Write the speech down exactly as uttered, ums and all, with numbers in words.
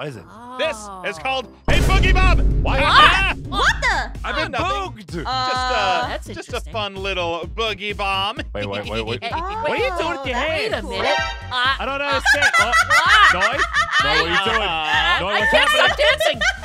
What is it? Oh. This is called a boogie bomb. Why? Ah! What the? I've been nothing. booged. Uh, Just a, that's just a interesting. fun little boogie bomb. Wait, wait, wait, wait. Oh, What are you doing with your wait hands? a minute. Uh, I don't understand. Oh, what? Noi? Noi, what are you doing? Uh, Noi, I what's can't happening? stop dancing.